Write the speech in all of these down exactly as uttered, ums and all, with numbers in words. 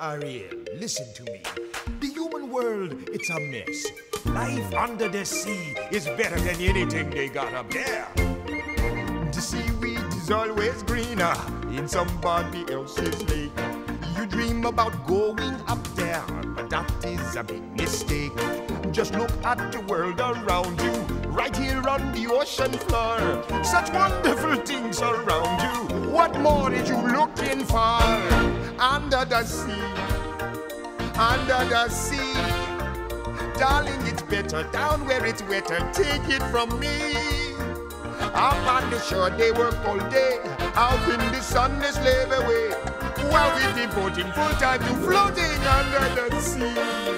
Ariel, listen to me. The human world, it's a mess. Life under the sea is better than anything they got up there. The seaweed is always greener in somebody else's lake. You dream about going up there, but that is a big mistake. Just look at the world around you, right here on the ocean floor. Such wonderful things around you. What more are you looking for? Under the sea, under the sea. Darling, it's better down where it's wetter. Take it from me. Up on the shore they work all day, out in the sun they slave away, while we're devoting full time to floating under the sea.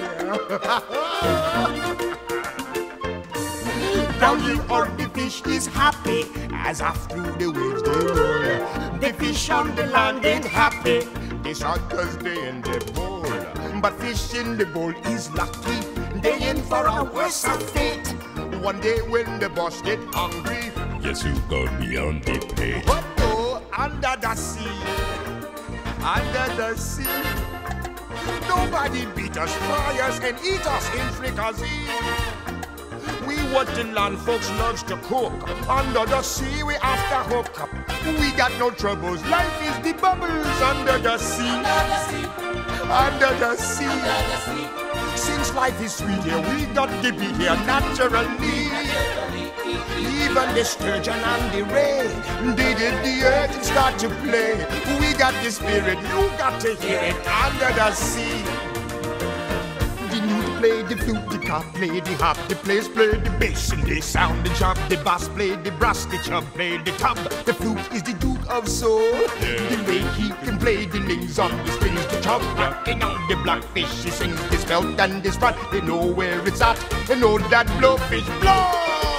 Down here on the fish is happy, as after the waves they roll. The fish on the land ain't happy, they sad cause they in the bowl. But fish in the bowl is lucky, they in for a worse fate. One day when the boss get hungry, yes, you go beyond the pay. But go under the sea, under the sea. Nobody beat us, fry us, and eat us in fricassee. We what the land folks loves to cook. Under the sea we after hook up. We got no troubles, life is the bubbles under the sea. Under the sea, under the sea. Under the sea. Since life is sweet here, we got to be here naturally. Even the sturgeon and the ray, they did the earth and start to play. We got the spirit, you got to hear it under the sea. The newt play the flute, the cop play the hop, the players play the bass and they sound the chop. The bass play the brass, the chub play the tub. The flute is the Duke of Soul. Yeah. The way he can play the lings on the strings, the chub rocking on the blackfish. He sings his belt and his front. They know where it's at. They know that blowfish blow.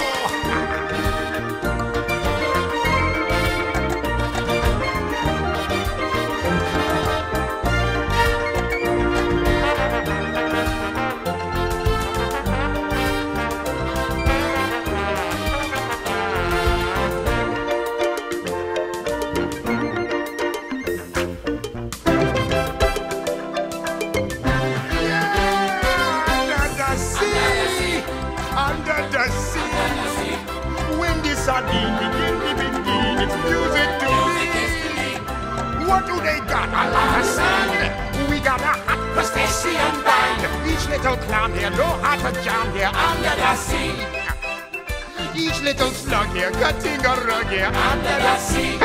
Sardine, begin, begin, begin, it's music to me. What do they got? A lot of sand. We got a hot crustacean band. Each little clown here, no heart to jam here under the sea. Each little slug here, cutting a rug here under the sea.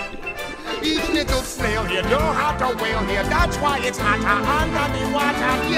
Each little snail here, know how to whale here. That's why it's hotter under the water.